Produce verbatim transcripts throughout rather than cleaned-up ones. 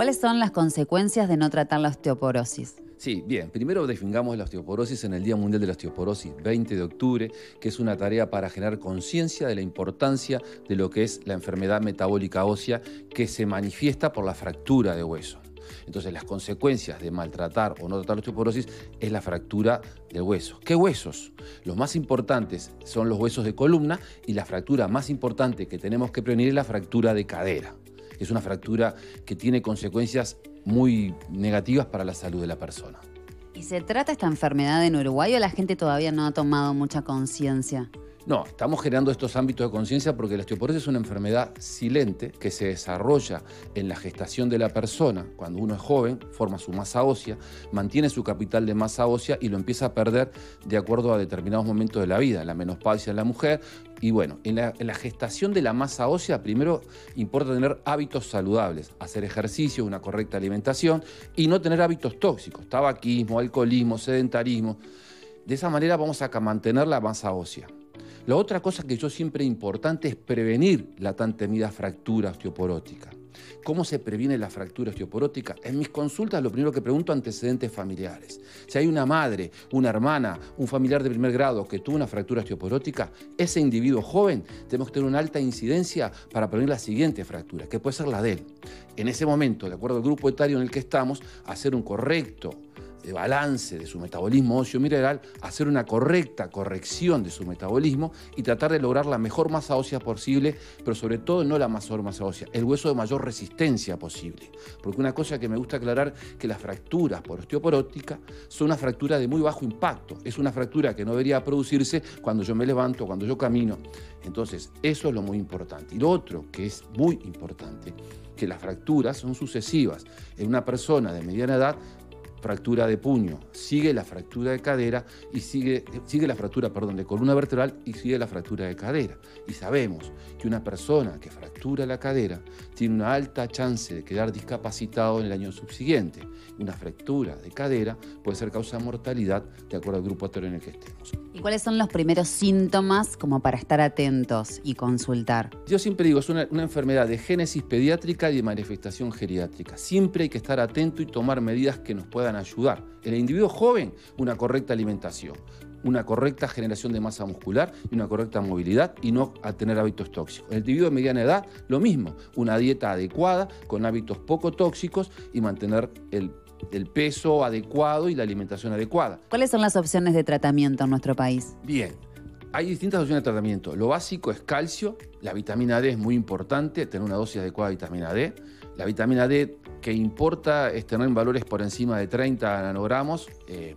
¿Cuáles son las consecuencias de no tratar la osteoporosis? Sí, bien. Primero definamos la osteoporosis en el Día Mundial de la Osteoporosis, veinte de octubre, que es una tarea para generar conciencia de la importancia de lo que es la enfermedad metabólica ósea que se manifiesta por la fractura de hueso. Entonces, las consecuencias de maltratar o no tratar la osteoporosis es la fractura de huesos. ¿Qué huesos? Los más importantes son los huesos de columna y la fractura más importante que tenemos que prevenir es la fractura de cadera. Es una fractura que tiene consecuencias muy negativas para la salud de la persona. ¿Y se trata esta enfermedad en Uruguay o la gente todavía no ha tomado mucha conciencia? No, estamos generando estos ámbitos de conciencia porque la osteoporosis es una enfermedad silente que se desarrolla en la gestación de la persona. Cuando uno es joven, forma su masa ósea, mantiene su capital de masa ósea y lo empieza a perder de acuerdo a determinados momentos de la vida, la menopausia en la mujer. Y bueno, en la, en la gestación de la masa ósea, primero importa tener hábitos saludables, hacer ejercicio, una correcta alimentación y no tener hábitos tóxicos, tabaquismo, alcoholismo, sedentarismo. De esa manera vamos a mantener la masa ósea. La otra cosa que yo siempre importante es prevenir la tan temida fractura osteoporótica. ¿Cómo se previene la fractura osteoporótica? En mis consultas lo primero que pregunto es antecedentes familiares. Si hay una madre, una hermana, un familiar de primer grado que tuvo una fractura osteoporótica, ese individuo joven tenemos que tener una alta incidencia para prevenir la siguiente fractura, que puede ser la de él. En ese momento, de acuerdo al grupo etario en el que estamos, hacer un correcto de balance de su metabolismo óseo mineral, hacer una correcta corrección de su metabolismo y tratar de lograr la mejor masa ósea posible, pero sobre todo no la mayor masa ósea, el hueso de mayor resistencia posible. Porque una cosa que me gusta aclarar que las fracturas por osteoporótica son una fractura de muy bajo impacto, es una fractura que no debería producirse cuando yo me levanto, cuando yo camino. Entonces, eso es lo muy importante. Y lo otro que es muy importante, que las fracturas son sucesivas. En una persona de mediana edad, fractura de puño, sigue la fractura de cadera y sigue, sigue la fractura, perdón, de columna vertebral y sigue la fractura de cadera. Y sabemos que una persona que fractura la cadera tiene una alta chance de quedar discapacitado en el año subsiguiente. Una fractura de cadera puede ser causa de mortalidad de acuerdo al grupo etario en el que estemos. ¿Y cuáles son los primeros síntomas como para estar atentos y consultar? Yo siempre digo, es una, una enfermedad de génesis pediátrica y de manifestación geriátrica. Siempre hay que estar atento y tomar medidas que nos puedan ayudar. En el individuo joven, una correcta alimentación, una correcta generación de masa muscular y una correcta movilidad y no a tener hábitos tóxicos. En el individuo de mediana edad, lo mismo, una dieta adecuada con hábitos poco tóxicos y mantener el el peso adecuado y la alimentación adecuada. ¿Cuáles son las opciones de tratamiento en nuestro país? Bien, hay distintas opciones de tratamiento. Lo básico es calcio, la vitamina D es muy importante, tener una dosis adecuada de vitamina D. La vitamina D que importa es tener valores por encima de treinta nanogramos. Eh,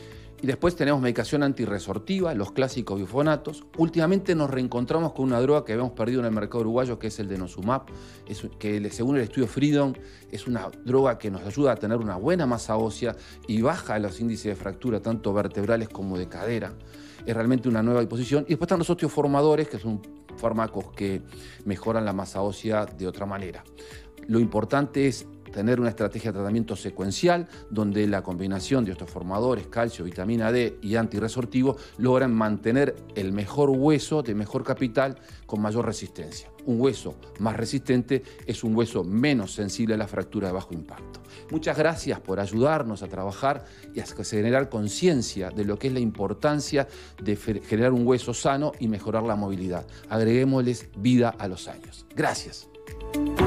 y después tenemos medicación antirresortiva, los clásicos bifonatos. Últimamente nos reencontramos con una droga que habíamos perdido en el mercado uruguayo, que es el denosumab, es, que según el estudio Freedom es una droga que nos ayuda a tener una buena masa ósea y baja los índices de fractura, tanto vertebrales como de cadera. Es realmente una nueva disposición. Y después están los osteoformadores, que son fármacos que mejoran la masa ósea de otra manera. Lo importante es tener una estrategia de tratamiento secuencial donde la combinación de osteoformadores, calcio, vitamina D y antirresortivo logran mantener el mejor hueso de mejor capital con mayor resistencia. Un hueso más resistente es un hueso menos sensible a la fractura de bajo impacto. Muchas gracias por ayudarnos a trabajar y a generar conciencia de lo que es la importancia de generar un hueso sano y mejorar la movilidad. Agreguémosles vida a los años. Gracias.